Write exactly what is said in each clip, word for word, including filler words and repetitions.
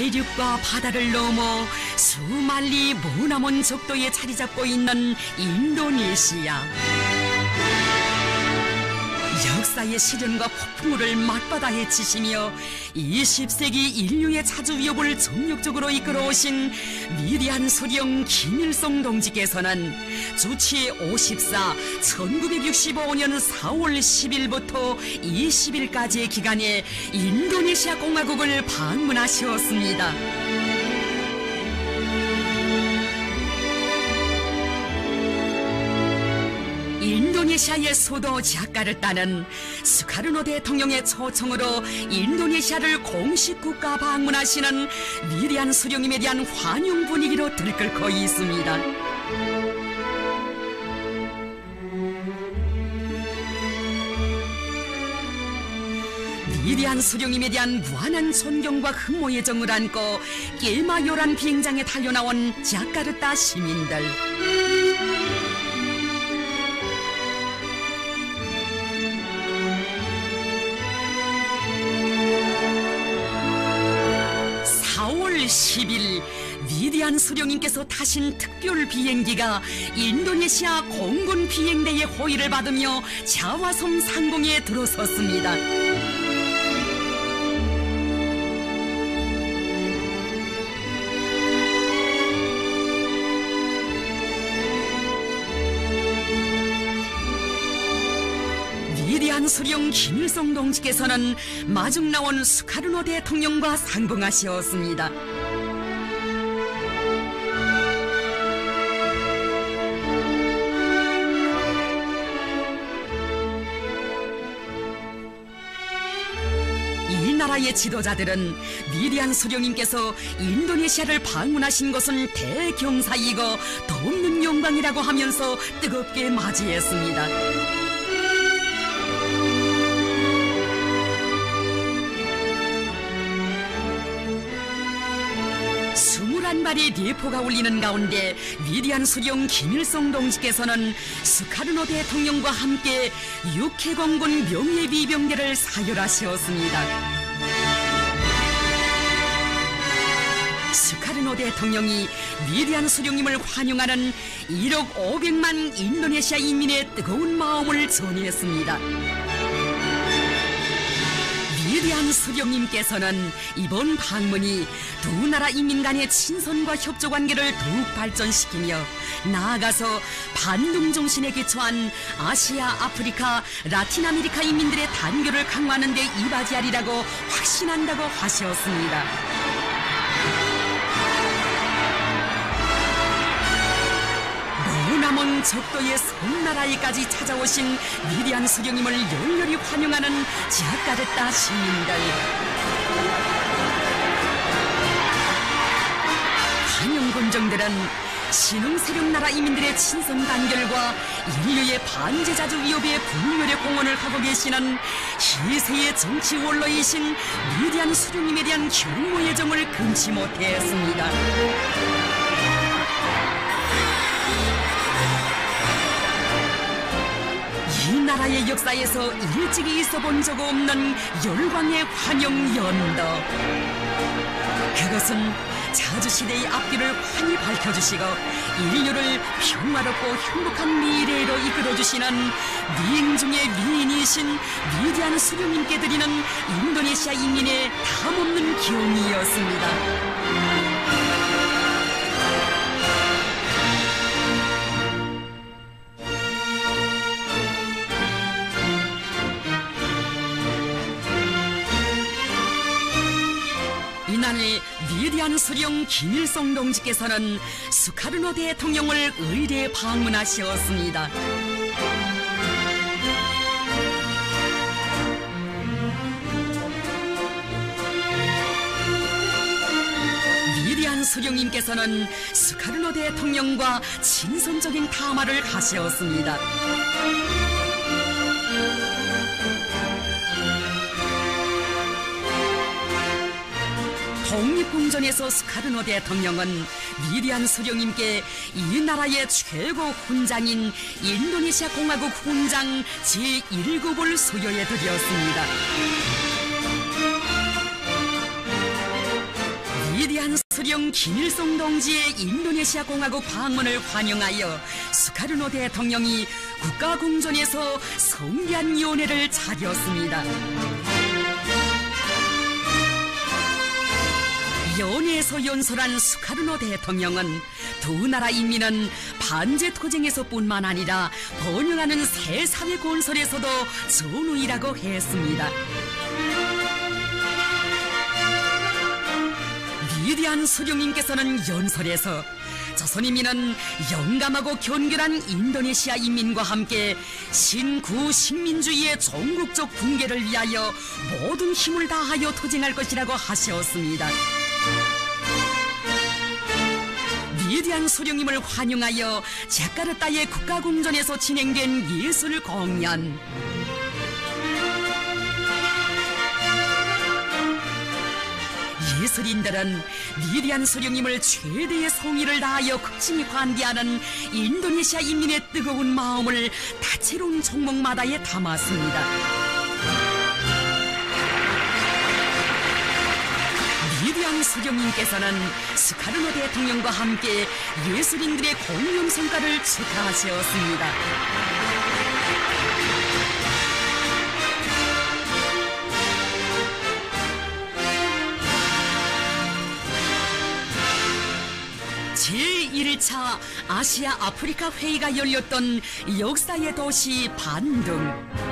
대륙과 바다를 넘어 수만리 머나먼 적도에 자리 잡고 있는 인도네시아. 역사의 시련과 폭풍우를 맞받아 헤치시며 이십 세기 인류의 차주 위협을 정력적으로 이끌어오신 위대한 수령 김일성 동지께서는 주치 오십사 천구백육십오 년 사월 십일부터 이십일까지의 기간에 인도네시아 공화국을 방문하셨습니다. 인도네시아의 수도 자카르타는 수카르노 대통령의 초청으로 인도네시아를 공식 국가 방문하시는 위대한 수령님에 대한 환영 분위기로 들끓고 있습니다. 위대한 수령님에 대한 무한한 존경과 흠모의 정을 안고 낄마요란 비행장에 달려나온 자카르타 시민들. 사월 십일 위대한 수령님께서 타신 특별 비행기가 인도네시아 공군 비행대의 호의를 받으며 자화섬 상공에 들어섰습니다. 위대한 수령 김일성 동지께서는 마중 나온 수카르노 대통령과 상봉하셨습니다. 이 나라의 지도자들은 위대한 수령님께서 인도네시아를 방문하신 것은 대경사이고 더없는 영광이라고 하면서 뜨겁게 맞이했습니다. 스물한 발의 대포가 울리는 가운데 위대한 수령 김일성 동지께서는 수카르노 대통령과 함께 육해공군 명예비병대를 사열하셨습니다. 수카르노 대통령이 위대한 수령님을 환영하는 일억 오백만 인도네시아 인민의 뜨거운 마음을 전했습니다. 위대한 수령님께서는 이번 방문이 두 나라 인민 간의 친선과 협조 관계를 더욱 발전시키며 나아가서 반동 정신에 기초한 아시아, 아프리카, 라틴 아메리카 인민들의 단결을 강화하는 데 이바지하리라고 확신한다고 하셨습니다. 머나먼 적도의 섬나라에까지 찾아오신 위대한 수령님을 열렬히 환영하는 자카르타 시민들. 환영 군정들은 신흥세력나라 이민들의 친선 단결과 인류의 반제자주 위협에 분열의 공헌을 하고 계시는 희세의 정치 원로이신 위대한 수령님에 대한 경모의 정을 금치 못했습니다. 이 나라의 역사에서 일찍이 있어본 적 없는 열광의 환영 연도. 그것은 자주시대의 앞길을 환히 밝혀주시고 인류를 평화롭고 행복한 미래로 이끌어주시는 미인 중의 미인이신 위대한 수령님께 드리는 인도네시아 인민의 탐없는 경이었습니다. 이날 위대한 수령 김일성 동지께서는 수카르노 대통령을 의례 방문하셨습니다. 위대한 수령님께서는 수카르노 대통령과 친선적인 담화를 하셨습니다. 독립궁전에서 수카르노 대통령은 위대한 수령님께 이 나라의 최고 훈장인 인도네시아 공화국 훈장 제일 급을 수여해 드렸습니다. 위대한 수령 김일성 동지의 인도네시아 공화국 방문을 환영하여 수카르노 대통령이 국가궁전에서 성대한 연회를 차렸습니다. 연회에서 연설한 수카르노 대통령은 두 나라 인민은 반제토쟁에서뿐만 아니라 번영하는 새 사회 건설에서도 전우이라고 했습니다. 위대한 수령님께서는 연설에서 조선인민은 영감하고 견결한 인도네시아 인민과 함께 신구 식민주의의 전국적 붕괴를 위하여 모든 힘을 다하여 투쟁할 것이라고 하셨습니다. 위대한 수령님을 환영하여 자카르타의 국가궁전에서 진행된 예술 공연. 예술인들은 위대한 수령님을 최대의 성의를 다하여 극진히 관대하는 인도네시아 인민의 뜨거운 마음을 다채로운 종목마다에 담았습니다. 위대한 수령님께서는 수카르노 대통령과 함께 예술인들의 공연 성과를 축하하셨습니다. 제일 차 아시아 아프리카 회의가 열렸던 역사의 도시 반둥.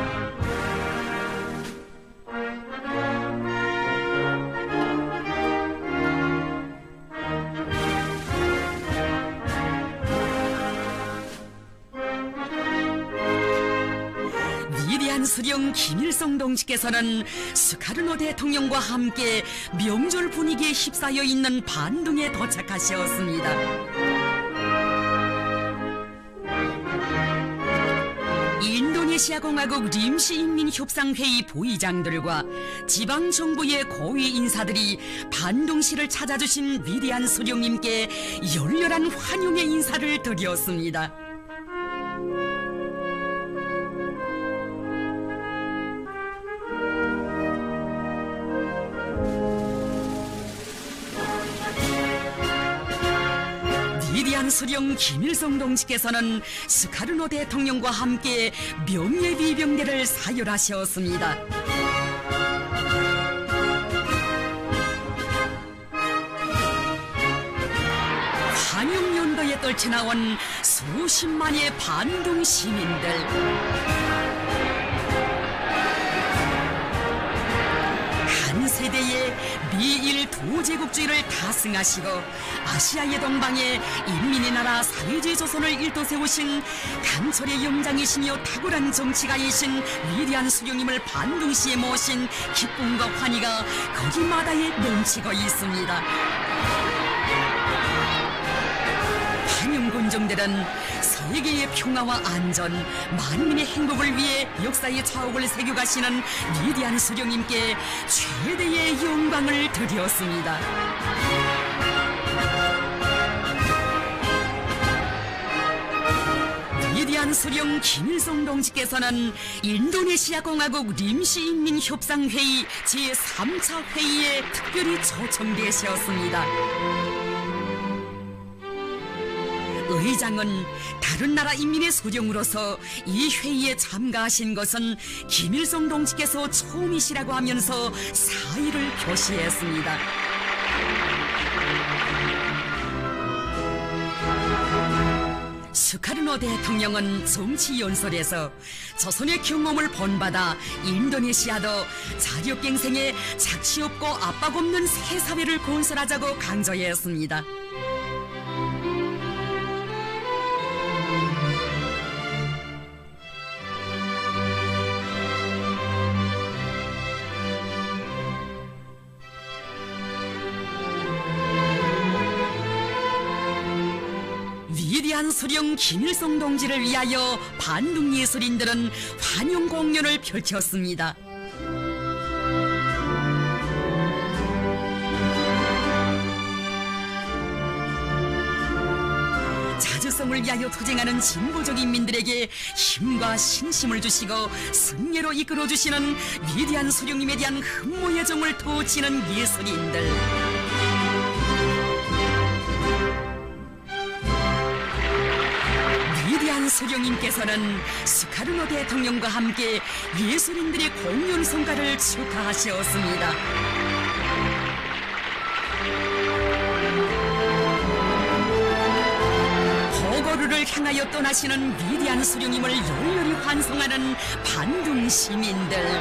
위대한 수령 김일성 동지께서는 수카르노 대통령과 함께 명절 분위기에 휩싸여 있는 반둥에 도착하셨습니다. 인도네시아 공화국 림시인민협상회의 부의장들과 지방정부의 고위 인사들이 반둥시를 찾아주신 위대한 수령님께 열렬한 환영의 인사를 드렸습니다. 위대한 수령 김일성 동지께서는 수카르노 대통령과 함께 명예비병대를 사열하셨습니다. 환영연도에 떨쳐나온 수십만의 반둥 시민들. 한 세대의 미일 도제국주의를 타승하시고 아시아의 동방에 인민의 나라 사회주의 조선을 일도 세우신 강철의 영장이시며 탁월한 정치가이신 위대한 수령님을 반둥시에 모신 기쁨과 환희가 거기마다에 넘치고 있습니다. 환영군정들은 세계의 평화와 안전, 만민의 행복을 위해 역사의 자옥을 새겨가시는 위대한 수령님께 최대의 영광을 드렸습니다. 위대한 수령 김일성 동지께서는 인도네시아 공화국 림시인민협상회의 제삼 차 회의에 특별히 초청되셨습니다. 의장은 다른 나라 인민의 소령으로서 이 회의에 참가하신 것은 김일성 동지께서 처음이시라고 하면서 사의를 표시했습니다. 수카르노 대통령은 정치 연설에서 조선의 경험을 본받아 인도네시아도 자력갱생에 착취 없고 압박 없는 새 사회를 건설하자고 강조했습니다. 위대한 수령 김일성 동지를 위하여 반둥 예술인들은 환영 공연을 펼쳤습니다. 자주성을 위하여 투쟁하는 진보적 인민들에게 힘과 신심을 주시고 승리로 이끌어주시는 위대한 수령님에 대한 흠모의 정을 터치는 예술인들. 수령님께서는 스카르노 대통령과 함께 예술인들의 공연 성과를 축하하셨습니다. 보고르를 향하여 떠나시는 위대한 수령님을 열렬히 환송하는 반둥 시민들.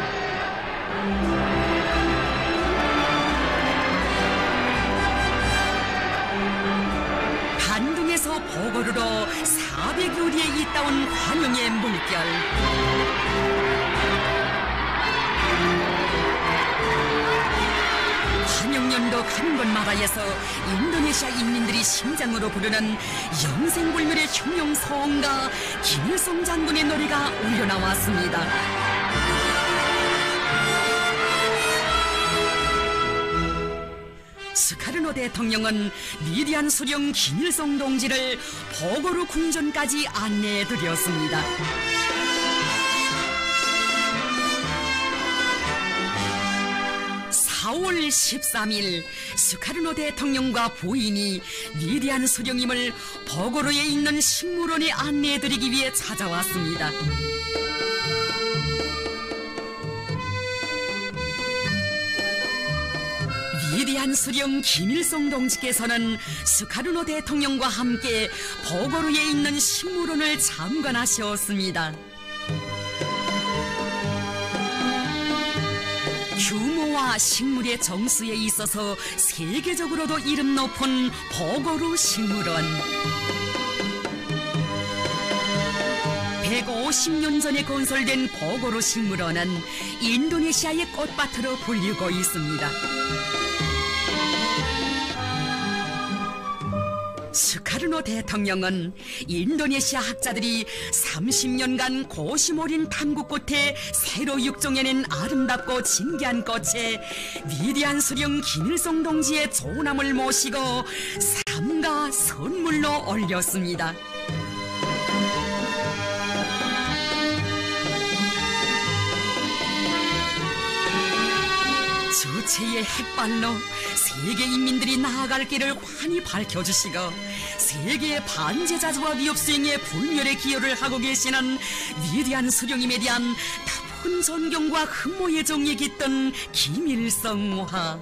반둥에서 보고르로 사백여 리에 있다온 환영의 물결. 환영연도 가는 곳마다에서 인도네시아 인민들이 심장으로 부르는 영생불멸의 흉룡성과 김일성 장군의 노래가 울려나왔습니다. 스카르노 대통령은 위대한 수령 김일성 동지를 보고르 궁전까지 안내해드렸습니다. 사월 십삼일 스카르노 대통령과 부인이 위대한 수령님을 보고르에 있는 식물원에 안내해드리기 위해 찾아왔습니다. 위대한 수령 김일성 동지께서는 스카르노 대통령과 함께 보고르에 있는 식물원을 참관하셨습니다. 규모와 식물의 정수에 있어서 세계적으로도 이름 높은 보고르 식물원. 백오십 년 전에 건설된 보고르 식물원은 인도네시아의 꽃밭으로 불리고 있습니다. 스카르노 대통령은 인도네시아 학자들이 삼십 년간 고심 어린 탐구 끝에 새로 육종해낸 아름답고 진귀한 꽃에 위대한 수령 김일성 동지의 조남을 모시고 삼가 선물로 올렸습니다. 주체의 햇발로 세계 인민들이 나아갈 길을 환히 밝혀주시고 세계의 반제자주와 위협수행에 불멸의 기여를 하고 계시는 위대한 수령님에 대한 다분 존경과 흠모의 정이 깃든 김일성화.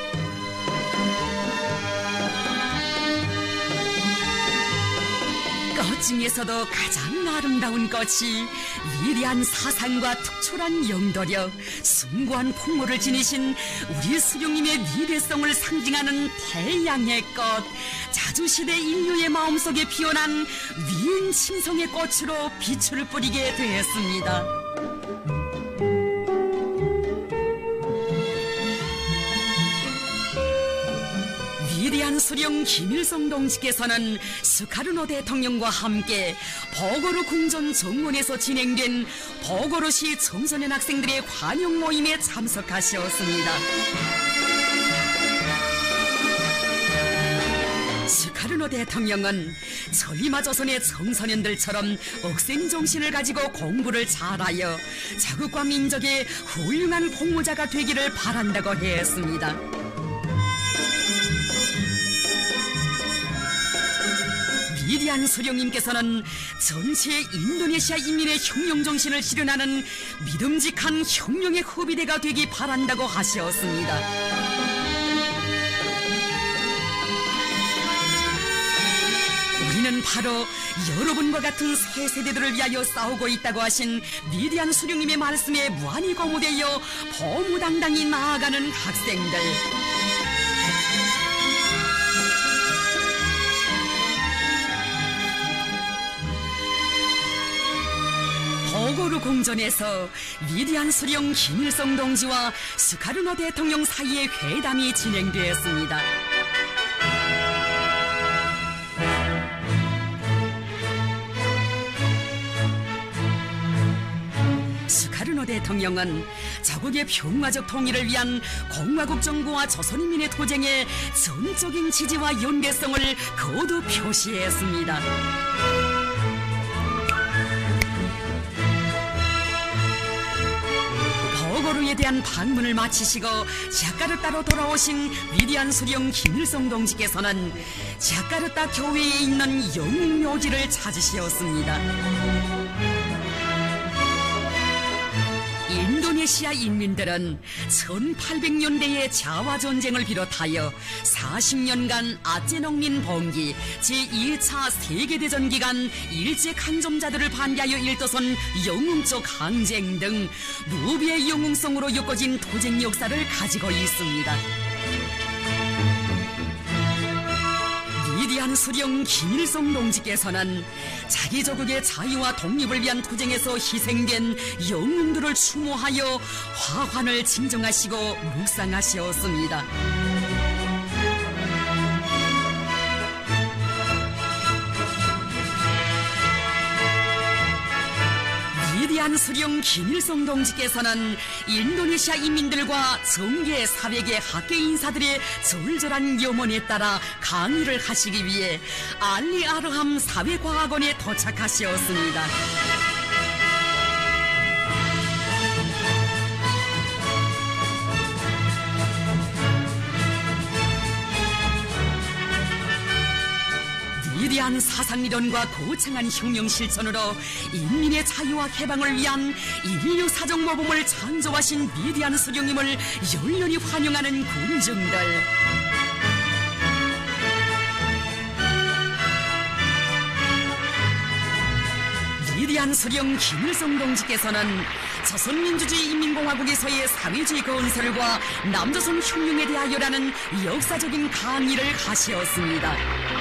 꽃 중에서도 가장 아름다운 꽃이 위대한 사상과 특출한 영도력, 숭고한 풍모를 지니신 우리 수령님의 위대성을 상징하는 태양의 꽃, 자주시대 인류의 마음속에 피어난 위인 침성의 꽃으로 빛을 뿌리게 되었습니다. 위대한 수령 김일성 동지께서는 스카르노 대통령과 함께 보고르 궁전 정문에서 진행된 보고르시 청소년 학생들의 환영 모임에 참석하셨습니다. 스카르노 대통령은 전리마 조선의 청소년들처럼 억센 정신을 가지고 공부를 잘하여 자국과 민족의 훌륭한 공무자가 되기를 바란다고 했습니다. 위대한 수령님께서는 전체 인도네시아 인민의 혁명정신을 실현하는 믿음직한 혁명의 후비대가 되기 바란다고 하셨습니다. 우리는 바로 여러분과 같은 새 세대들을 위하여 싸우고 있다고 하신 위대한 수령님의 말씀에 무한히 고무되어 보무당당히 나아가는 학생들. 보고르 궁전에서 위대한 수령 김일성 동지와 스카르노 대통령 사이의 회담이 진행되었습니다. 스카르노 대통령은 자국의 평화적 통일을 위한 공화국 정부와 조선인민의 투쟁에 전적인 지지와 연대성을 거듭 표시했습니다. 보고르에 대한 방문을 마치시고 자카르타로 돌아오신 위대한 수령 김일성 동지께서는 자카르타 교회에 있는 영웅묘지를 찾으셨습니다. 인도네시아 인민들은 천팔백 년대의 자와 전쟁을 비롯하여 사십 년간 아제 농민 봉기, 제이 차 세계대전 기간 일제 강점자들을 반대하여 일떠선 영웅적 항쟁 등 무비의 영웅성으로 엮어진 투쟁 역사를 가지고 있습니다. 위대한 수령 김일성 동지께서는 자기 조국의 자유와 독립을 위한 투쟁에서 희생된 영웅들을 추모하여 화환을 증정하시고 묵상하셨습니다. 위대한 수령 김일성 동지께서는 인도네시아 인민들과 정계, 사회계, 학계 인사들의 절절한 염원에 따라 강의를 하시기 위해 알리 아르함 사회과학원에 도착하셨습니다. 위대한 사상이론과 거창한 혁명 실천으로 인민의 자유와 해방을 위한 인류 사정 모범을 창조하신 위대한 수령님을 열렬히 환영하는 군중들. 위대한 수령 김일성 동지께서는 조선민주주의 인민공화국에서의 사회주의 건설과 남조선 혁명에 대하여라는 역사적인 강의를 하셨습니다.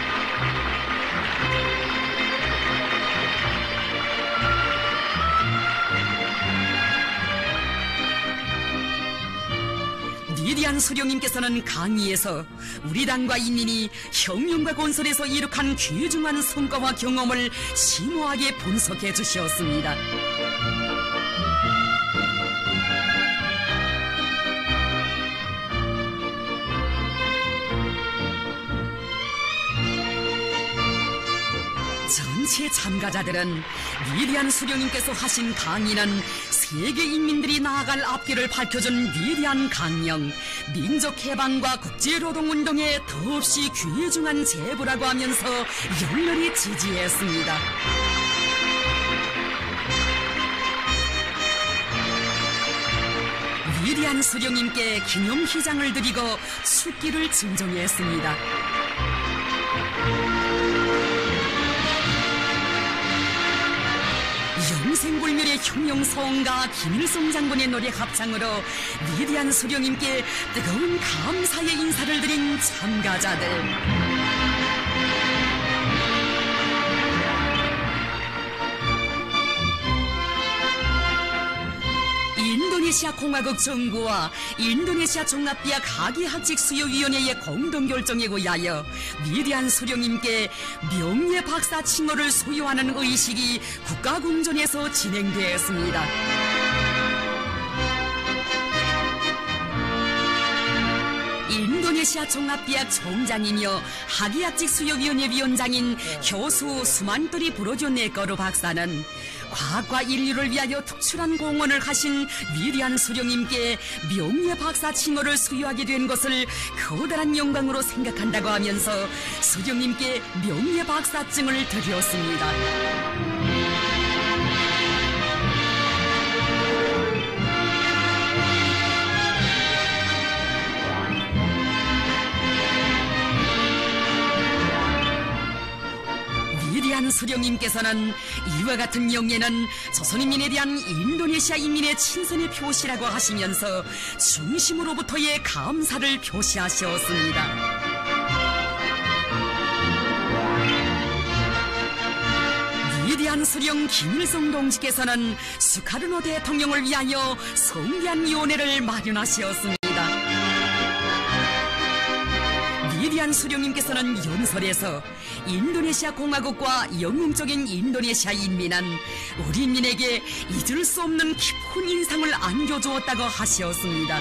위대한 수령님께서는 강의에서 우리 당과 인민이 혁명과 건설에서 이룩한 귀중한 성과와 경험을 심오하게 분석해 주셨습니다. 전체 참가자들은 위대한 수령님께서 하신 강의는 세계 인민들이 나아갈 앞길을 밝혀준 위대한 강령, 민족 해방과 국제노동운동에 더없이 귀중한 제보라고 하면서 열렬히 지지했습니다. 위대한 수령님께 기념희장을 드리고 숙기를 증정했습니다. 영생불멸의 혁명서원가 김일성 장군의 노래 합창으로 위대한 수령님께 뜨거운 감사의 인사를 드린 참가자들. 인도네시아 공화국 정부와 인도네시아 종합대학 학위학직수여위원회의 공동결정에 의하여 위대한 수령님께 명예 박사 칭호를 수여하는 의식이 국가궁전에서 진행되었습니다. 인도네시아 종합대학 총장이며 학위학직수여위원회 위원장인 교수 수만토리 브로조네거르 박사는 과학과 인류를 위하여 특출한 공헌을 하신 위대한 수령님께 명예 박사 칭호를 수여하게 된 것을 커다란 영광으로 생각한다고 하면서 수령님께 명예 박사증을 드렸습니다. 위대한 수령님께서는 이와 같은 영예는 조선인민에 대한 인도네시아 인민의 친선의 표시라고 하시면서 중심으로부터의 감사를 표시하셨습니다. 위대한 수령 김일성 동지께서는 수카르노 대통령을 위하여 성대한 위원회를 마련하셨습니다. 위대한 수령님께서는 연설에서 인도네시아 공화국과 영웅적인 인도네시아 인민은 우리 인민에게 잊을 수 없는 깊은 인상을 안겨주었다고 하셨습니다.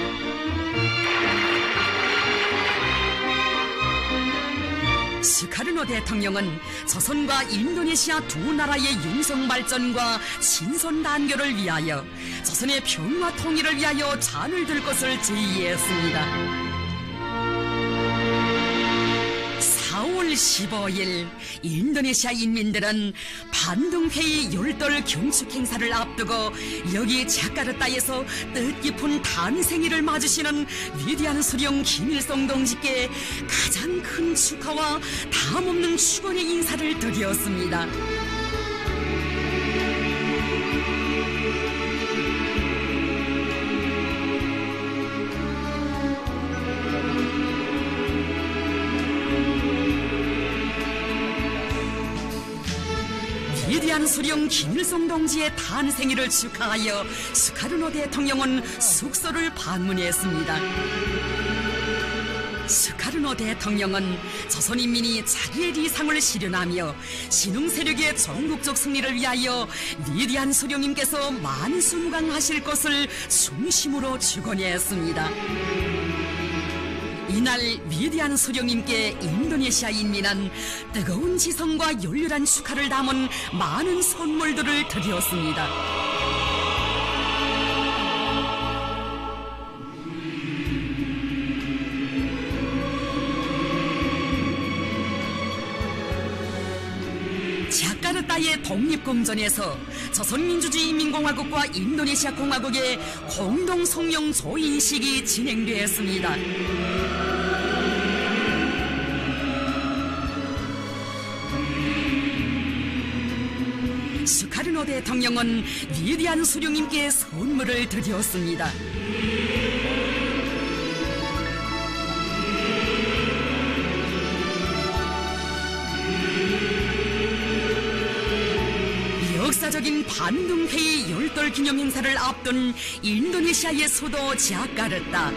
수카르노 대통령은 조선과 인도네시아 두 나라의 융성 발전과 신선 단결을 위하여 조선의 평화 통일을 위하여 잔을 들 것을 제의했습니다. 사월 칠월 십오일 인도네시아 인민들은 반둥회의 열돌 경축 행사를 앞두고 여기 자카르타에서 뜻깊은 탄생일을 맞으시는 위대한 수령 김일성 동지께 가장 큰 축하와 다함없는 축원의 인사를 드렸습니다. 위대한 수령 김일성 동지의 탄생일을 축하하여 스카르노 대통령은 숙소를 방문했습니다. 스카르노 대통령은 조선인민이 자기의 리상을 실현하며 신흥 세력의 전국적 승리를 위하여 위대한 수령님께서 만수무강하실 것을 중심으로 축원했습니다. 이날 위대한 수령님께 인도네시아 인민은 뜨거운 지성과 열렬한 축하를 담은 많은 선물들을 드렸습니다. 자카르타의 독립공전에서 조선민주주의인민공화국과 인도네시아 공화국의 공동 성명 조인식이 진행되었습니다. 스카르노 대통령은 위대한 수령님께 선물을 드렸습니다. 역사적인 반둥회의 열돌 기념 행사를 앞둔 인도네시아의 수도 자카르타.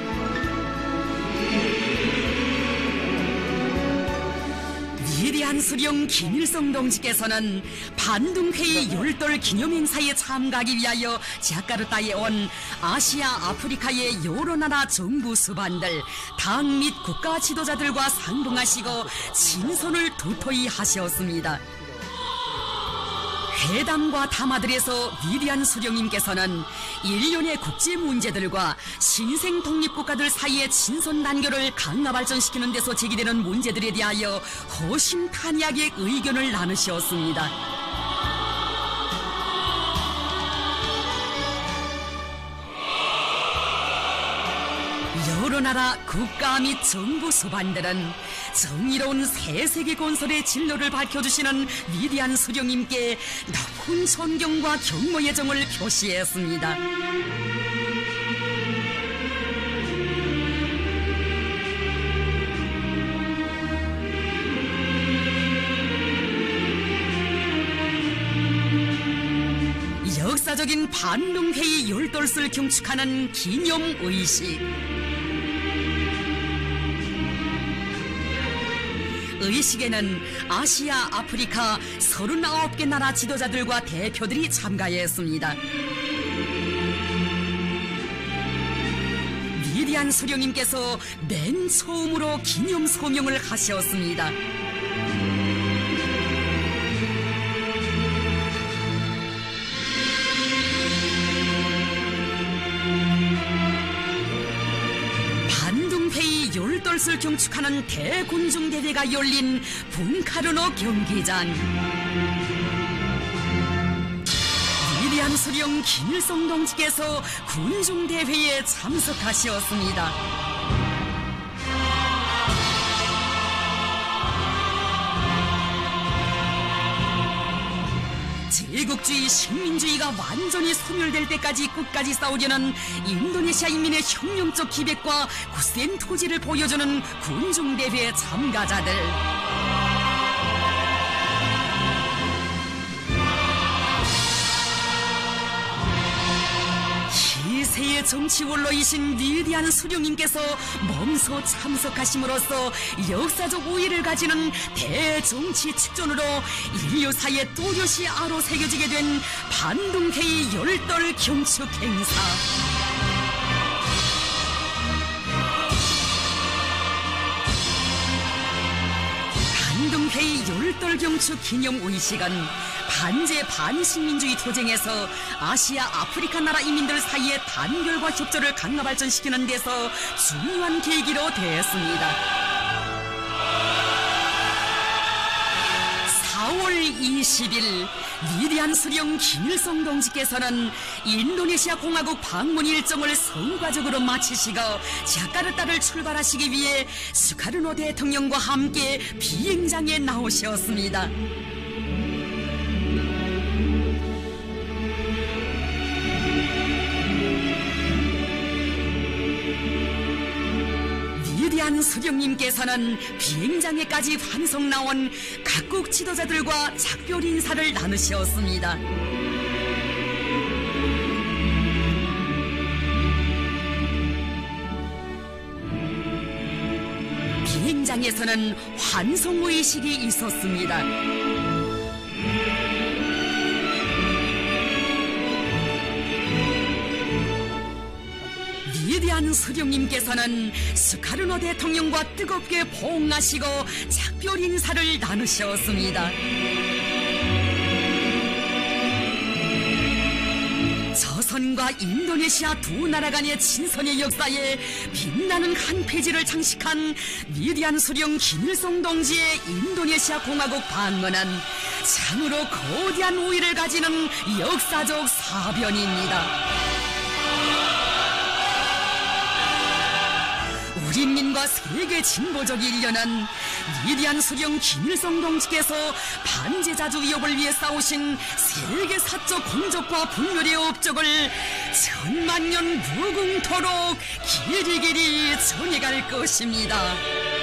위대한 수령 김일성 동지께서는 반둥회의 열돌 기념 행사에 참가하기 위하여 자카르타에 온 아시아, 아프리카의 여러 나라 정부 수반들, 당 및 국가 지도자들과 상봉하시고 친선을 도토히 하셨습니다. 회담과 담화들에서 위대한 수령님께서는 일련의 국제 문제들과 신생 독립국가들 사이의 친선 단결을 강화 발전시키는 데서 제기되는 문제들에 대하여 허심탄회하게 의견을 나누셨습니다. 여러 나라 국가 및 정부 수반들은 정의로운 새 세계 건설의 진로를 밝혀주시는 위대한 수령님께 높은 존경과 경모의 정을 표시했습니다. 역사적인 반둥회의 열돌을 경축하는 기념의식. 의식에는 아시아, 아프리카 서른아홉 개 나라 지도자들과 대표들이 참가했습니다. 위대한 수령님께서 맨 처음으로 기념 소명을 하셨습니다. 열돌을 경축하는 대군중대회가 열린 분카르노 경기장. 위대한 수령 김일성 동지께서 군중대회에 참석하셨습니다. 제국주의, 식민주의가 완전히 소멸될 때까지 끝까지 싸우려는 인도네시아 인민의 혁명적 기백과 굳센 토지를 보여주는 군중대회 참가자들. 희세의 정치 원로이신 위대한 수령님께서 몸소 참석하심으로써 역사적 우위를 가지는 대정치 축전으로 인류사에 또렷이 아로 새겨지게 된 반둥회의 열돌 경축 행사. 반둥회의 열돌 경축 기념 의식은 반제 반식민주의 투쟁에서 아시아, 아프리카 나라 이민들 사이의 단결과 협조를 강화 발전시키는 데서 중요한 계기로 되었습니다. 이십 일 위대한 수령 김일성 동지께서는 인도네시아 공화국 방문 일정을 성과적으로 마치시고 자카르타를 출발하시기 위해 수카르노 대통령과 함께 비행장에 나오셨습니다. 위대한 수령님께서는 비행장에까지 환송 나온 각국 지도자들과 작별 인사를 나누셨습니다. 비행장에서는 환송 의식이 있었습니다. 위대한 수령님께서는 수카르노 대통령과 뜨겁게 포옹하시고 작별 인사를 나누셨습니다. 조선과 인도네시아 두 나라 간의 친선의 역사에 빛나는 한 페이지를 장식한 위대한 수령 김일성 동지의 인도네시아 공화국 방문은 참으로 거대한 우위를 가지는 역사적 사변입니다. 우리 인민과 세계 진보적 인류는 위대한 수령 김일성 동지께서 반제자주 위협을 위해 싸우신 세계 사적 공적과 분열의 업적을 천만년 무궁토록 길이길이 전해갈 것입니다.